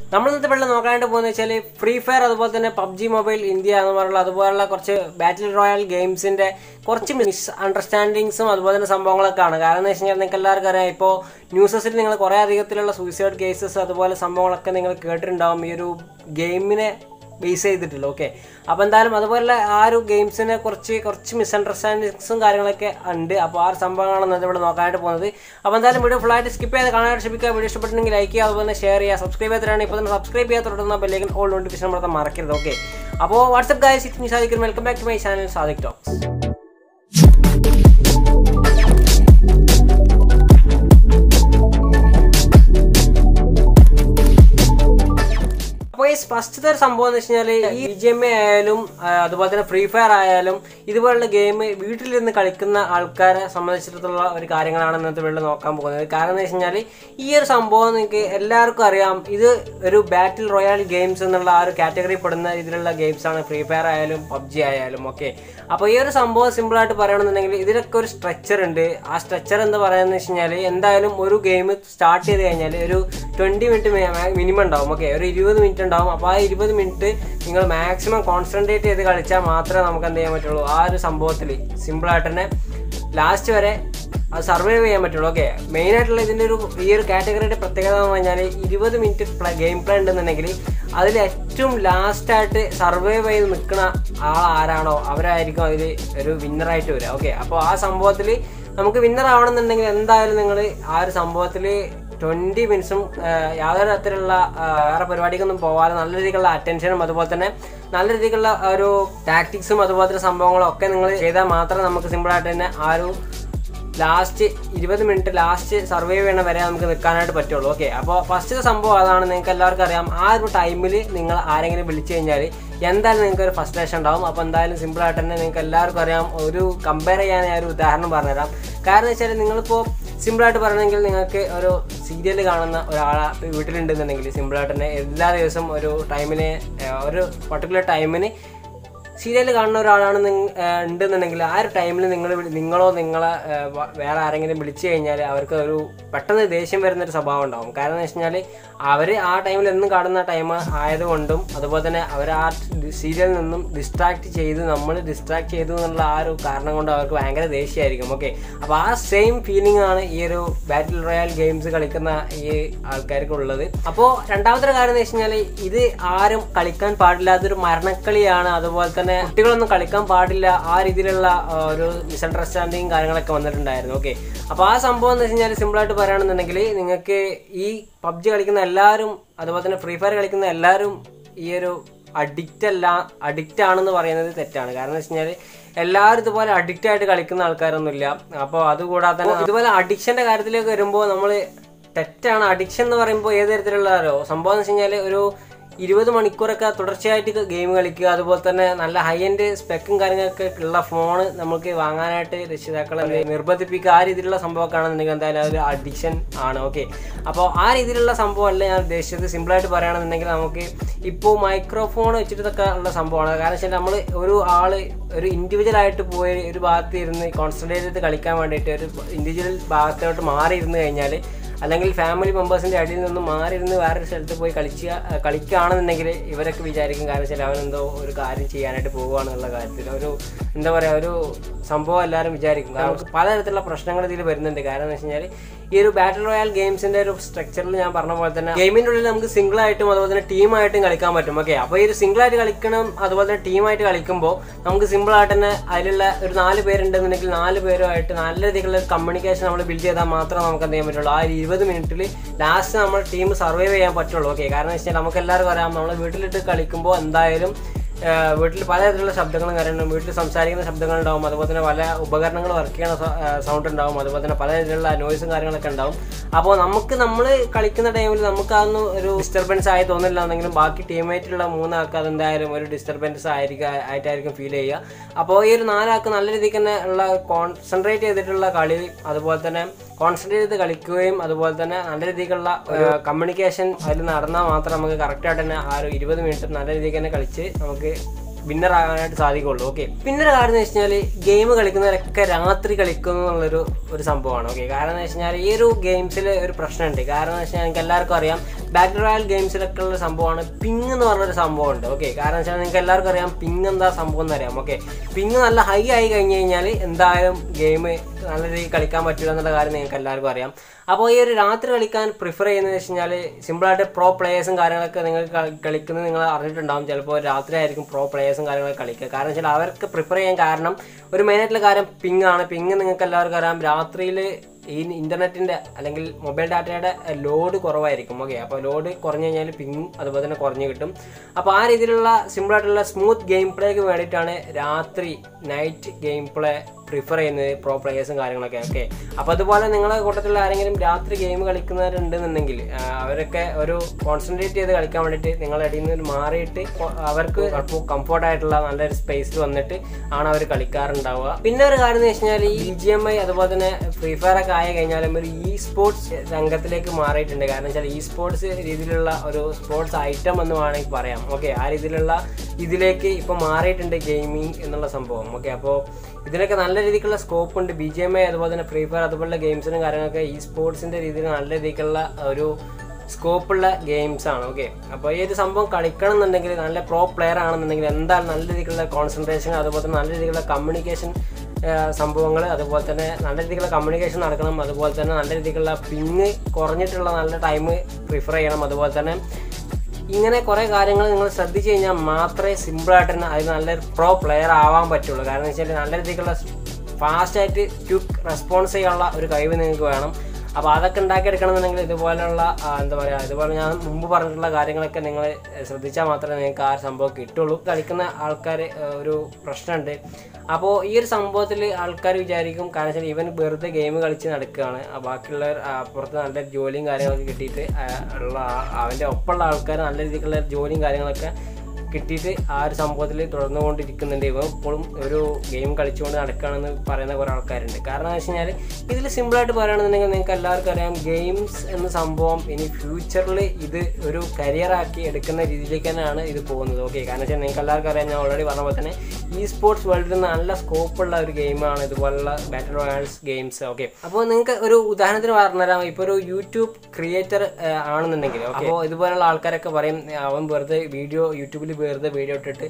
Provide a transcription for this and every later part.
നമ്മൾ ഇന്നത്തെ വെള്ളം നോക്കാനായിട്ട് പോകുന്നത് വെച്ചാൽ ഫ്രീ ഫയർ അതുപോലെ തന്നെ പബ്ജി മൊബൈൽ ഇന്ത്യ എന്ന് പറഞ്ഞുള്ള അതുപോലുള്ള കുറച്ച് ബാറ്റിൽ റോയൽ ഗെയിംസിന്റെ കുറച്ച് മിസ് അണ്ടർസ്റ്റാൻഡിങ്സും അതുപോലെ തന്നെ സംഭവങ്ങളൊക്കെ ആണ്. കാരണം എന്ന് വെച്ച് കഴിഞ്ഞാൽ നിങ്ങൾക്ക് എല്ലാവർക്കും അറിയാം, ഇപ്പോൾ ന്യൂസസിൽ നിങ്ങൾ കുറേ അധികത്തിലുള്ള സൂയിസൈഡ് കേസസ് അതുപോലെ സംഭവങ്ങളൊക്കെ നിങ്ങൾ കേട്ടിട്ടുണ്ടാവും ഈ ഒരു ഗെയിമിനെ ബേസ് ചെയ്തിട്ടുള്ളൂ. ഓക്കെ, അപ്പോൾ എന്തായാലും അതുപോലെ ആ ഒരു ഗെയിംസിനെ കുറച്ച് മിസ്അണ്ടർസ്റ്റാൻഡിങ്സും കാര്യങ്ങളൊക്കെ ഉണ്ട്. അപ്പോൾ ആ ഒരു സംഭവങ്ങളാണ് ഇവിടെ നോക്കാനായിട്ട് പോകുന്നത്. അപ്പോൾ എന്തായാലും വീഡിയോ ഫുള്ളായിട്ട് സ്കിപ്പ് ചെയ്ത് കാണാനായിട്ട് ശ്രമിക്കുക. വീഡിയോ ഇഷ്ടപ്പെട്ടെങ്കിൽ ലൈക്ക് ചെയ്യുക, അതുപോലെ തന്നെ ഷെയർ ചെയ്യുക. സബ്സ്ക്രൈബ് ചെയ്തിട്ടാണ് ഇപ്പോൾ തന്നെ സബ്സ്ക്രൈബ് ചെയ്യാൻ തുടങ്ങുന്ന ബെല്ലൈക്കൻ ഓൾ നോട്ടിഫിക്കേഷൻ നമ്മളെ മറക്കരുത്. ഓക്കെ, അപ്പോൾ what's up guys, it's me Sadiq. Welcome back to my channel Sadiq talks. അപ്പോൾ ഈ ഫസ്റ്റത്തെ ഒരു സംഭവം എന്ന് വെച്ച് കഴിഞ്ഞാൽ ഈ BGMA ആയാലും അതുപോലെ തന്നെ ഫ്രീ ഫയർ ആയാലും ഇതുപോലുള്ള ഗെയിം വീട്ടിലിരുന്ന് കളിക്കുന്ന ആൾക്കാരെ സംബന്ധിച്ചിടത്തുള്ള ഒരു കാര്യങ്ങളാണ് ഇന്നത്തെ വീട്ടിൽ നോക്കാൻ പോകുന്നത്. കാരണം എന്ന് വെച്ച് കഴിഞ്ഞാൽ ഈ ഒരു സംഭവം നിങ്ങൾക്ക് എല്ലാവർക്കും അറിയാം, ഇത് ഒരു ബാറ്റിൽ റോയൽ ഗെയിംസ് എന്നുള്ള ആ ഒരു കാറ്റഗറി പെടുന്ന ഇതിലുള്ള ഗെയിംസാണ് ഫ്രീ ഫയർ ആയാലും പബ്ജി ആയാലും. ഓക്കെ, അപ്പോൾ ഈ ഒരു സംഭവം സിമ്പിളായിട്ട് പറയണമെന്നുണ്ടെങ്കിൽ ഇതിലൊക്കെ ഒരു സ്ട്രക്ചർ ഉണ്ട്. ആ സ്ട്രക്ചർ എന്താ പറയുന്നത് വെച്ച് കഴിഞ്ഞാൽ എന്തായാലും ഒരു ഗെയിം സ്റ്റാർട്ട് ചെയ്ത് കഴിഞ്ഞാൽ ഒരു 20 മിനിറ്റ് മിനിമം ഉണ്ടാവും. ഓക്കെ, ഒരു 20 മിനിറ്റ് ഉണ്ടാവും. അപ്പോൾ ആ 20 മിനിറ്റ് നിങ്ങൾ മാക്സിമം കോൺസെൻട്രേറ്റ് ചെയ്ത് കളിച്ചാൽ മാത്രമേ നമുക്ക് എന്ത് ചെയ്യാൻ പറ്റുള്ളൂ, ആ ഒരു സംഭവത്തിൽ സിമ്പിളായിട്ട് തന്നെ ലാസ്റ്റ് വരെ അത് സർവൈവ് ചെയ്യാൻ പറ്റുള്ളൂ. ഓക്കെ, മെയിനായിട്ടുള്ള ഇതിൻ്റെ ഈ ഒരു കാറ്റഗറിയുടെ പ്രത്യേകത എന്ന് പറഞ്ഞാൽ 20 മിനിറ്റ് ഗെയിം പ്ലേ ഉണ്ടെന്നുണ്ടെങ്കിൽ അതിൽ ഏറ്റവും ലാസ്റ്റായിട്ട് സർവൈവ് ചെയ്ത് നിൽക്കുന്ന ആരാണോ അവരായിരിക്കും അതിൽ ഒരു വിന്നറായിട്ട് വരിക. ഓക്കെ, അപ്പോൾ ആ സംഭവത്തിൽ നമുക്ക് വിന്നർ ആവണമെന്നുണ്ടെങ്കിൽ എന്തായാലും നിങ്ങൾ ആ ഒരു സംഭവത്തിൽ 20 മിനിറ്റ്സും യാതൊരു തരത്തിലുള്ള വേറെ പരിപാടിക്കൊന്നും പോകാതെ നല്ല രീതിക്കുള്ള അറ്റൻഷനും അതുപോലെ തന്നെ നല്ല രീതിക്കുള്ള ഒരു ടാക്ടിക്സും അതുപോലെ തന്നെ സംഭവങ്ങളും ഒക്കെ നിങ്ങൾ ചെയ്താൽ മാത്രമേ നമുക്ക് സിമ്പിളായിട്ട് തന്നെ ആ ഒരു ലാസ്റ്റ് 20 മിനിറ്റ് ലാസ്റ്റ് സർവൈവ് ചെയ്യണ വരെ നമുക്ക് നിൽക്കാനായിട്ട് പറ്റുള്ളൂ. ഓക്കെ, അപ്പോൾ ഫസ്റ്റത്തെ സംഭവം അതാണ്. നിങ്ങൾക്ക് എല്ലാവർക്കും അറിയാം, ആ ഒരു ടൈമിൽ നിങ്ങൾ ആരെങ്കിലും വിളിച്ചു കഴിഞ്ഞാൽ എന്തായാലും നിങ്ങൾക്ക് ഒരു ഫ്രസ്ട്രേഷൻ ഉണ്ടാവും. അപ്പോൾ എന്തായാലും സിമ്പിളായിട്ട് തന്നെ നിങ്ങൾക്ക് എല്ലാവർക്കും അറിയാം, ഒരു കമ്പയർ ചെയ്യാൻ ഞാൻ ഒരു ഉദാഹരണം പറഞ്ഞുതരാം. കാരണം വെച്ചാൽ നിങ്ങളിപ്പോൾ സിമ്പിളായിട്ട് പറയണമെങ്കിൽ നിങ്ങൾക്ക് ഒരു സീരിയൽ കാണുന്ന ഒരാളെ വീട്ടിലുണ്ടെന്നുണ്ടെങ്കിൽ സിമ്പിളായിട്ട് തന്നെ എല്ലാ ദിവസവും ഒരു ടൈമിന് ഒരു പർട്ടിക്കുലർ ടൈമിന് സീരിയൽ കാണുന്ന ഒരാളാണ് ഉണ്ടെന്നുണ്ടെങ്കിൽ ആ ഒരു ടൈമിൽ നിങ്ങളോ നിങ്ങളെ വേറെ ആരെങ്കിലും വിളിച്ചു കഴിഞ്ഞാൽ അവർക്ക് ഒരു പെട്ടെന്ന് ദേഷ്യം വരുന്നൊരു സ്വഭാവം ഉണ്ടാവും. കാരണം എന്ന് വെച്ച് കഴിഞ്ഞാൽ അവർ ആ ടൈമിൽ എന്നും കാണുന്ന ടൈം ആയതുകൊണ്ടും അതുപോലെ തന്നെ അവർ ആ സീരിയലിൽ നിന്നും ഡിസ്ട്രാക്ട് ചെയ്തു എന്നുള്ള ആ ഒരു കാരണം കൊണ്ട് അവർക്ക് ഭയങ്കര ദേഷ്യമായിരിക്കും. ഓക്കെ, അപ്പോൾ ആ സെയിം ഫീലിംഗ് ആണ് ഈ ഒരു ബാറ്റിൽ റോയൽ ഗെയിംസ് കളിക്കുന്ന ഈ ആൾക്കാർക്കുള്ളത്. അപ്പോൾ രണ്ടാമത്തെ കാര്യം എന്ന് വെച്ച് കഴിഞ്ഞാൽ ഇത് ആരും കളിക്കാൻ പാടില്ലാത്തൊരു മരണക്കളിയാണ്. അതുപോലെ തന്നെ കുട്ടികളൊന്നും കളിക്കാൻ പാടില്ല, ആ രീതിയിലുള്ള ഒരു മിസ്അണ്ടർസ്റ്റാൻഡിങ് കാര്യങ്ങളൊക്കെ വന്നിട്ടുണ്ടായിരുന്നു. ഓക്കെ, അപ്പോൾ ആ സംഭവം എന്ന് വെച്ച് കഴിഞ്ഞാൽ സിമ്പിളായിട്ട് പറയുകയാണെന്നുണ്ടെങ്കിൽ നിങ്ങൾക്ക് ഈ പബ്ജി കളിക്കുന്ന എല്ലാവരും അതുപോലെ തന്നെ ഫ്രീ ഫയർ കളിക്കുന്ന എല്ലാവരും ഈ ഒരു അഡിക്റ്റ് ആണെന്ന് പറയുന്നത് തെറ്റാണ്. കാരണം എന്ന് വെച്ച് കഴിഞ്ഞാൽ എല്ലാവരും ഇതുപോലെ അഡിക്റ്റ് ആയിട്ട് കളിക്കുന്ന ആൾക്കാരൊന്നുമില്ല. അപ്പോൾ അതുകൂടാതെ തന്നെ ഇതുപോലെ അഡിക്ഷൻ്റെ കാര്യത്തിലേക്ക് വരുമ്പോൾ നമ്മൾ തെറ്റാണ്. അഡിക്ഷൻ എന്ന് പറയുമ്പോൾ ഏത് തരത്തിലുള്ളതാരോ സംഭവം എന്ന് വെച്ച് കഴിഞ്ഞാൽ ഒരു 20 മണിക്കൂറൊക്കെ തുടർച്ചയായിട്ട് ഗെയിം കളിക്കുക, അതുപോലെ തന്നെ നല്ല ഹൈ എൻഡ് സ്പെക്കും കാര്യങ്ങളൊക്കെ ഉള്ള ഫോണ് നമുക്ക് വാങ്ങാനായിട്ട് രക്ഷിതാക്കളെ നിർബന്ധിപ്പിക്കുക, ആ രീതിയിലുള്ള സംഭവമൊക്കെ ആണെന്നുണ്ടെങ്കിൽ എന്തായാലും അതൊരു അഡിക്ഷൻ ആണ്. ഓക്കെ, അപ്പോൾ ആ രീതിയിലുള്ള സംഭവമല്ല ഞാൻ ഉദ്ദേശിച്ചത്. സിമ്പിളായിട്ട് പറയുകയാണെന്നുണ്ടെങ്കിൽ നമുക്ക് ഇപ്പോൾ മൈക്രോഫോൺ വെച്ചിട്ടൊക്കെ ഉള്ള സംഭവമാണ്. കാരണം വെച്ചാൽ നമ്മൾ ഒരു ഇൻഡിവിജ്വലായിട്ട് പോയി ഒരു ഭാഗത്ത് ഇരുന്ന് കോൺസെൻട്രേറ്റ് ചെയ്ത് കളിക്കാൻ വേണ്ടിയിട്ട് ഒരു ഇൻഡിവിജ്വൽ ഭാഗത്തോട്ട് മാറിയിരുന്നു കഴിഞ്ഞാൽ, അല്ലെങ്കിൽ ഫാമിലി മെമ്പേഴ്സിൻ്റെ അടിയിൽ നിന്ന് മാറിയിരുന്ന് വേറൊരു സ്ഥലത്ത് പോയി കളിക്കുകയാണെന്നുണ്ടെങ്കിൽ ഇവരൊക്കെ വിചാരിക്കും, കാരണം വെച്ചാൽ അവനെന്തോ ഒരു കാര്യം ചെയ്യാനായിട്ട് പോകുകയാണെന്നുള്ള കാര്യത്തിൽ ഒരു എന്താ പറയുക ഒരു സംഭവം എല്ലാവരും വിചാരിക്കും. കാരണം പലതരത്തിലുള്ള പ്രശ്നങ്ങൾ ഇതിൽ വരുന്നുണ്ട്. കാരണം എന്ന് വെച്ച് കഴിഞ്ഞാൽ ഈ ഒരു ബാറ്റിൽ റോയൽ ഗെയിംസിൻ്റെ ഒരു സ്ട്രക്ചറിൽ ഞാൻ പറഞ്ഞ പോലെ തന്നെ ഗെയിമിൻ്റെ ഉള്ളിൽ നമുക്ക് സിംഗിളായിട്ടും അതുപോലെ തന്നെ ടീമായിട്ടും കളിക്കാൻ പറ്റും. ഓക്കെ, അപ്പോൾ ഈ ഒരു സിംഗിളായിട്ട് കളിക്കണം അതുപോലെ തന്നെ ടീമായിട്ട് കളിക്കുമ്പോൾ നമുക്ക് സിമ്പിളായിട്ട് തന്നെ അതിലുള്ള ഒരു 4 പേരുണ്ടെന്നുണ്ടെങ്കിൽ 4 പേരുമായിട്ട് നല്ല രീതിയിലുള്ള കമ്മ്യൂണിക്കേഷൻ നമ്മൾ ബിൽഡ് ചെയ്താൽ മാത്രമേ നമുക്ക് എന്ത് ചെയ്യാൻ പറ്റുള്ളൂ, ആ 20 മിനിറ്റിൽ ലാസ്റ്റ് നമ്മൾ ടീം സർവൈവ് ചെയ്യാൻ പറ്റുള്ളൂ. ഓക്കെ, കാരണം എന്ന് വെച്ചാൽ നമുക്ക് എല്ലാവർക്കും അറിയാം, നമ്മൾ വീട്ടിലിട്ട് കളിക്കുമ്പോൾ എന്തായാലും വീട്ടിൽ പലതരത്തിലുള്ള ശബ്ദങ്ങളും കാര്യങ്ങളും വീട്ടിൽ സംസാരിക്കുന്ന ശബ്ദങ്ങളുണ്ടാവും, അതുപോലെ തന്നെ പല ഉപകരണങ്ങൾ വർക്ക് ചെയ്യുന്ന സൗണ്ട് ഉണ്ടാവും, അതുപോലെ തന്നെ പലതരത്തിലുള്ള നോയ്സും കാര്യങ്ങളൊക്കെ ഉണ്ടാവും. അപ്പോൾ നമ്മൾ കളിക്കുന്ന ടൈമിൽ നമുക്കതൊന്നും ഒരു ഡിസ്റ്റർബൻസ് ആയി തോന്നില്ല എന്നെങ്കിലും ബാക്കി ടീമേറ്റുള്ള 3 ആൾക്ക് അതെന്തായാലും ഒരു ഡിസ്റ്റർബൻസ് ആയിട്ടായിരിക്കും ഫീൽ ചെയ്യുക. അപ്പോൾ ഈ ഒരു 4 ആൾക്ക് നല്ല രീതിക്ക് തന്നെ ഉള്ള കോൺസെൻട്രേറ്റ് ചെയ്തിട്ടുള്ള കളി അതുപോലെ തന്നെ കോൺസെൻട്രേറ്റ് ചെയ്ത് കളിക്കുകയും അതുപോലെ തന്നെ നല്ല രീതിക്കുള്ള ഒരു കമ്മ്യൂണിക്കേഷൻ അതിൽ നടന്നാൽ മാത്രം നമുക്ക് കറക്റ്റായിട്ട് തന്നെ ആ ഒരു 20 മിനിറ്റ് നല്ല രീതിക്ക് തന്നെ കളിച്ച് നമുക്ക് വിന്നർ ആകാനായിട്ട് സാധിക്കുള്ളൂ. ഓക്കെ, പിന്നെ ഒരു കാര്യം എന്ന് വെച്ച് കഴിഞ്ഞാൽ ഗെയിം കളിക്കുന്നവരൊക്കെ രാത്രി കളിക്കുന്നു എന്നുള്ളൊരു സംഭവമാണ്. ഓക്കെ, കാരണം എന്ന് വെച്ച് കഴിഞ്ഞാൽ ഈ ഒരു ഗെയിംസിൽ ഒരു പ്രശ്നമുണ്ട്. കാരണം എന്ന് വെച്ച് കഴിഞ്ഞാൽ എനിക്ക് എല്ലാവർക്കും അറിയാം, ബാറ്റിൽ റോയൽ ഗെയിംസിലൊക്കെ ഉള്ള സംഭവമാണ് പിങ് എന്ന് പറഞ്ഞൊരു സംഭവമുണ്ട്. ഓക്കെ, കാരണം വെച്ചാൽ നിങ്ങൾക്ക് എല്ലാവർക്കും അറിയാം പിങ് എന്താ സംഭവം എന്നറിയാം. ഓക്കെ, പിങ് നല്ല ഹൈ ആയി കഴിഞ്ഞ് കഴിഞ്ഞാൽ എന്തായാലും ഗെയിം നല്ല രീതിയിൽ കളിക്കാൻ പറ്റില്ല എന്നുള്ള കാര്യം നിങ്ങൾക്ക് എല്ലാവർക്കും അറിയാം. അപ്പോൾ ഈ ഒരു രാത്രി കളിക്കാൻ പ്രിഫർ ചെയ്യുന്നത് വെച്ച് കഴിഞ്ഞാൽ സിമ്പിളായിട്ട് പ്രോ പ്ലേയേഴ്സും കാര്യങ്ങളൊക്കെ നിങ്ങൾ കളിക്കുന്നത് നിങ്ങൾ അറിഞ്ഞിട്ടുണ്ടാകും. ചിലപ്പോൾ രാത്രി ആയിരിക്കും പ്രോ പ്ലേയേഴ്സും കാര്യങ്ങളൊക്കെ കളിക്കുക. കാരണം വെച്ചാൽ അവർക്ക് പ്രിഫർ ചെയ്യാൻ കാരണം ഒരു മെയിനായിട്ടുള്ള കാര്യം പിങ് ആണ്. പിങ് നിങ്ങൾക്ക് എല്ലാവർക്കും അറിയാം, രാത്രിയിൽ ഈ ഇൻ്റർനെറ്റിൻ്റെ അല്ലെങ്കിൽ മൊബൈൽ ഡാറ്റയുടെ ലോഡ് കുറവായിരിക്കും. ഓക്കെ, അപ്പോൾ ലോഡ് കുറഞ്ഞു കഴിഞ്ഞാൽ പിങ് അതുപോലെ തന്നെ കുറഞ്ഞു കിട്ടും. അപ്പോൾ ആ രീതിയിലുള്ള സിമ്പിളായിട്ടുള്ള സ്മൂത്ത് ഗെയിം പ്ലേക്ക് വേണ്ടിയിട്ടാണ് രാത്രി നൈറ്റ് ഗെയിം പ്ലേ പ്രിഫർ ചെയ്യുന്നത് പ്രോ പ്ലേയേഴ്സും കാര്യങ്ങളൊക്കെ. ഓക്കെ, അപ്പോൾ അതുപോലെ നിങ്ങളുടെ കൂട്ടത്തിൽ ആരെങ്കിലും രാത്രി ഗെയിം കളിക്കുന്നവരുണ്ടെന്നുണ്ടെങ്കിൽ അവരൊക്കെ ഒരു കോൺസെൻട്രേറ്റ് ചെയ്ത് കളിക്കാൻ വേണ്ടിയിട്ട് നിങ്ങളുടെ ഇടയിൽ നിന്ന് മാറിയിട്ട് അവർക്ക് കംഫോർട്ടായിട്ടുള്ള നല്ലൊരു സ്പേസിൽ വന്നിട്ട് ആണ് അവർ കളിക്കാറുണ്ടാവുക. പിന്നെ ഒരു കാര്യം എന്ന് വെച്ച് കഴിഞ്ഞാൽ ഈ BGMI അതുപോലെ തന്നെ ഫ്രീ ഫയർ ഒക്കെ ആയി കഴിഞ്ഞാലും ഒരു ഇ സ്പോർട്സ് രംഗത്തിലേക്ക് മാറിയിട്ടുണ്ട്. കാരണം വെച്ചാൽ ഇ സ്പോർട്സ് രീതിയിലുള്ള ഒരു സ്പോർട്സ് ഐറ്റം എന്ന് വേണമെങ്കിൽ പറയാം. ഓക്കെ, ആ രീതിയിലുള്ള ഇതിലേക്ക് ഇപ്പോൾ മാറിയിട്ടുണ്ട് ഗെയിമിംഗ് എന്നുള്ള സംഭവം. ഓക്കെ, അപ്പോൾ ഇതിനൊക്കെ നല്ല രീതിക്കുള്ള സ്കോപ്പ് ഉണ്ട്. BGMI അതുപോലെ തന്നെ ഫ്രീ ഫയർ അതുപോലുള്ള ഗെയിംസിനും കാര്യങ്ങളൊക്കെ ഈ സ്പോർട്സിൻ്റെ രീതിയിൽ നല്ല രീതിക്കുള്ള ഒരു സ്കോപ്പുള്ള ഗെയിംസ് ആണ്. ഓക്കെ, അപ്പോൾ ഈ ഒരു സംഭവം കളിക്കണം എന്നുണ്ടെങ്കിൽ നല്ല പ്രോ പ്ലെയർ ആണെന്നുണ്ടെങ്കിൽ എന്തായാലും നല്ല രീതിക്കുള്ള കോൺസെൻട്രേഷൻ അതുപോലെ തന്നെ നല്ല രീതിക്കുള്ള കമ്മ്യൂണിക്കേഷൻ സംഭവങ്ങൾ അതുപോലെ തന്നെ നല്ല രീതിക്കുള്ള കമ്മ്യൂണിക്കേഷൻ നടക്കണം. അതുപോലെ തന്നെ നല്ല രീതിക്കുള്ള പിങ് കുറഞ്ഞിട്ടുള്ള നല്ല ടൈം പ്രിഫർ ചെയ്യണം. അതുപോലെ തന്നെ ഇങ്ങനെ കുറേ കാര്യങ്ങൾ നിങ്ങൾ ശ്രദ്ധിച്ചു കഴിഞ്ഞാൽ മാത്രമേ സിമ്പിളായിട്ട് തന്നെ അതിന് നല്ലൊരു പ്രോ പ്ലെയർ ആവാൻ പറ്റുള്ളൂ. കാരണം എന്ന് വെച്ചാൽ നല്ല രീതിക്കുള്ള ഫാസ്റ്റായിട്ട് ക്വിക്ക് റെസ്പോൺസ് ചെയ്യാനുള്ള ഒരു കഴിവ് നിങ്ങൾക്ക് വേണം. അപ്പോൾ അതൊക്കെ ഉണ്ടാക്കിയെടുക്കണമെന്നുണ്ടെങ്കിൽ ഇതുപോലെയുള്ള എന്താ പറയുക, ഇതുപോലെ ഞാൻ മുമ്പ് പറഞ്ഞിട്ടുള്ള കാര്യങ്ങളൊക്കെ നിങ്ങൾ ശ്രദ്ധിച്ചാൽ മാത്രമേ നിങ്ങൾക്ക് ആ സംഭവം കിട്ടുള്ളൂ. കളിക്കുന്ന ആൾക്കാർ ഒരു പ്രശ്നമുണ്ട്. അപ്പോൾ ഈ ഒരു സംഭവത്തിൽ ആൾക്കാർ വിചാരിക്കും കാരണം വെച്ചാൽ ഇവൻ വെറുതെ ഗെയിം കളിച്ച് നടക്കുകയാണ്, ബാക്കിയുള്ളവർ അപ്പുറത്ത് നല്ല ജോലിയും കാര്യങ്ങളൊക്കെ കിട്ടിയിട്ട് ഉള്ള അവൻ്റെ ഒപ്പമുള്ള ആൾക്കാർ നല്ല രീതിക്കുള്ള ജോലിയും കാര്യങ്ങളൊക്കെ കിട്ടിയിട്ട് ആ ഒരു സംഭവത്തിൽ തുടർന്നുകൊണ്ടിരിക്കുന്നുണ്ട്. ഇവ ഇപ്പോഴും ഒരു ഗെയിം കളിച്ചുകൊണ്ട് നടക്കുകയാണെന്ന് പറയുന്ന കുറേ ആൾക്കാരുണ്ട്. കാരണം എന്ന് വെച്ച് കഴിഞ്ഞാൽ ഇതിൽ സിമ്പിളായിട്ട് പറയുകയാണെന്നുണ്ടെങ്കിൽ നിങ്ങൾക്ക് എല്ലാവർക്കും അറിയാം ഗെയിംസ് എന്ന സംഭവം ഇനി ഫ്യൂച്ചറിൽ ഇത് ഒരു കരിയറാക്കി എടുക്കുന്ന രീതിയിലേക്ക് തന്നെയാണ് ഇത് പോകുന്നത്. ഓക്കെ, കാരണം വെച്ചാൽ നിങ്ങൾക്ക് എല്ലാവർക്കും അറിയാം, ഞാൻ ഓൾറെഡി പറഞ്ഞ പോലെ തന്നെ ഈ സ്പോർട്സ് വേൾഡിൽ നല്ല സ്കോപ്പുള്ള ഒരു ഗെയിമാണ് ഇതുപോലുള്ള ബാറ്റിൽ റോയൽസ് ഗെയിംസ്. ഓക്കെ, അപ്പോൾ നിങ്ങൾക്ക് ഒരു ഉദാഹരണത്തിന് പറഞ്ഞുതരാം. ഇപ്പോൾ ഒരു യൂട്യൂബ് ക്രിയേറ്റർ ആണെന്നുണ്ടെങ്കിൽ അപ്പോൾ ഇതുപോലുള്ള ആൾക്കാരൊക്കെ പറയും അവൻ വെറുതെ യൂട്യൂബിൽ വെറുതെ വീഡിയോ ഇട്ടിട്ട്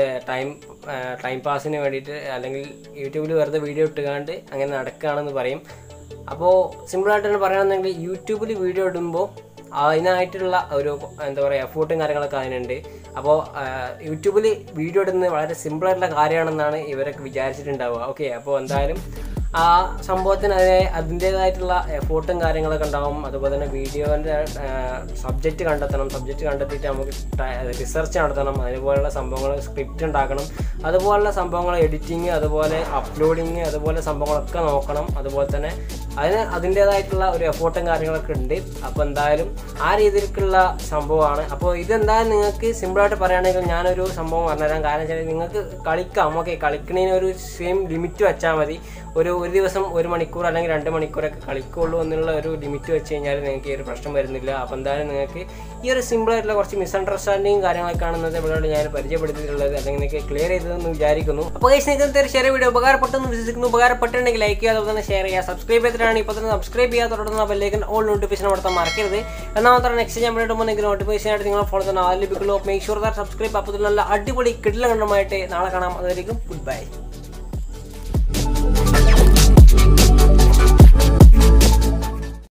ടൈം പാസിന് വേണ്ടിയിട്ട് അല്ലെങ്കിൽ യൂട്യൂബിൽ വെറുതെ വീഡിയോ ഇട്ടുകൊണ്ട് അങ്ങനെ നടക്കുകയാണെന്ന് പറയും. അപ്പോൾ സിമ്പിളായിട്ട് തന്നെ പറയുകയാണെന്നുണ്ടെങ്കിൽ യൂട്യൂബിൽ വീഡിയോ ഇടുമ്പോൾ അതിനായിട്ടുള്ള ഒരു എന്താ പറയുക എഫോർട്ടും കാര്യങ്ങളൊക്കെ അതിനുണ്ട്. അപ്പോൾ യൂട്യൂബിൽ വീഡിയോ ഇടുന്നത് വളരെ സിമ്പിളായിട്ടുള്ള കാര്യമാണെന്നാണ് ഇവരൊക്കെ വിചാരിച്ചിട്ടുണ്ടാവുക. ഓക്കെ, അപ്പോൾ എന്തായാലും ആ സംഭവത്തിന് അതിൻ്റേതായിട്ടുള്ള എഫോർട്ടും കാര്യങ്ങളൊക്കെ ഉണ്ടാവും. അതുപോലെ തന്നെ വീഡിയോൻ്റെ സബ്ജക്റ്റ് കണ്ടെത്തിയിട്ട് നമുക്ക് റിസർച്ച് നടത്തണം. അതുപോലുള്ള സംഭവങ്ങൾ സ്ക്രിപ്റ്റ് ഉണ്ടാക്കണം. അതുപോലുള്ള സംഭവങ്ങൾ എഡിറ്റിങ് അതുപോലെ അപ്ലോഡിങ് അതുപോലെ സംഭവങ്ങളൊക്കെ നോക്കണം. അതുപോലെ തന്നെ അതിൻ്റേതായിട്ടുള്ള ഒരു എഫോർട്ടും കാര്യങ്ങളൊക്കെ ഉണ്ട്. അപ്പോൾ എന്തായാലും ആ രീതിയിലേക്കുള്ള സംഭവമാണ്. അപ്പോൾ ഇതെന്തായാലും നിങ്ങൾക്ക് സിമ്പിളായിട്ട് പറയുകയാണെങ്കിൽ ഞാനൊരു സംഭവം പറഞ്ഞുതരാം. കാരണം വെച്ചാൽ നിങ്ങൾക്ക് കളിക്കാം. ഓക്കെ, കളിക്കുന്നതിന് ഒരു സെയിം ലിമിറ്റ് വെച്ചാൽ മതി. ഒരു ദിവസം 1 മണിക്കൂർ അല്ലെങ്കിൽ 2 മണിക്കൂറൊക്കെ കളിക്കുള്ളൂ എന്നുള്ള ഒരു ലിമിറ്റ് വെച്ച് കഴിഞ്ഞാൽ നിങ്ങൾക്ക് ഈ ഒരു പ്രശ്നം വരുന്നില്ല. അപ്പോൾ എന്തായാലും നിങ്ങൾക്ക് ഈ ഒരു സിമ്പിളായിട്ടുള്ള കുറച്ച് മിസ്അണ്ടർസ്റ്റാൻഡിങ് കാര്യങ്ങളൊക്കെ കാണുന്നത് ഇവിടെ ഞാൻ പരിചയപ്പെടുത്തിയിട്ടുള്ളത് അല്ലെങ്കിൽ നിങ്ങൾക്ക് ക്ലിയർ ചെയ്തതെന്ന് വിചാരിക്കുന്നു. അപ്പോൾ നിങ്ങൾക്ക് തീർച്ചയായും വീഡിയോ ഉപകാരപ്പെട്ടെന്ന് വിശ്വസിക്കുന്നു. ഉപകാരപ്പെട്ടുണ്ടെങ്കിൽ ലൈക്ക് ചെയ്യുക, അതുപോലെ തന്നെ ഷെയർ ചെയ്യുക. സബ്സ്ക്രൈബ് ചെയ്തിട്ടാണ് ഇപ്പോൾ തന്നെ സബ്സ്ക്രൈബ് ചെയ്യുക. തുടർന്ന് ബെല്ലൈക്കൺ ഓൾ നോട്ടിഫിക്കേഷൻ നടത്താൻ മറക്കരുത്. എന്നാൽ മാത്രം നെക്സ്റ്റ് ഞാൻ വീണ്ടും നിങ്ങൾക്ക് നോട്ടിഫിക്കേഷൻ ആയിട്ട് നിങ്ങൾ ഫോളോ തന്നെ ലഭിക്കുള്ളൂ. Make sure that subscribe. അപ്പോൾ നല്ല അടിപൊളി കിടിലം കണ്ടുമായിട്ട് നാളെ കാണാം. അതുവരെയും ഗുഡ് ബൈ.